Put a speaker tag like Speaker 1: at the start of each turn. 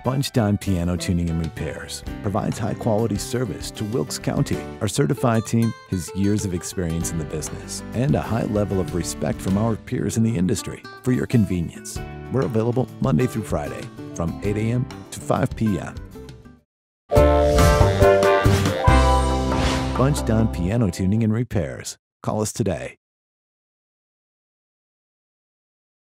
Speaker 1: Bunch-Down Piano Tuning and Repairs provides high-quality service to Wilkes County. Our certified team has years of experience in the business and a high level of respect from our peers in the industry. For your convenience, we're available Monday through Friday from 8 a.m. to 5 p.m. Bunch-Down Piano Tuning and Repairs. Call us today.